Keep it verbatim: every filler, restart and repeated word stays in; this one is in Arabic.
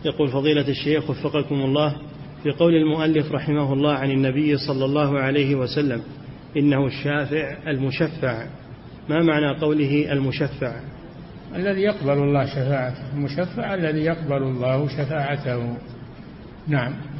يقول فضيلة الشيخ وفقكم الله، في قول المؤلف رحمه الله عن النبي صلى الله عليه وسلم إنه الشافع المشفع، ما معنى قوله المشفع؟ الذي يقبل الله شفاعته، المشفع الذي يقبل الله شفاعته. نعم.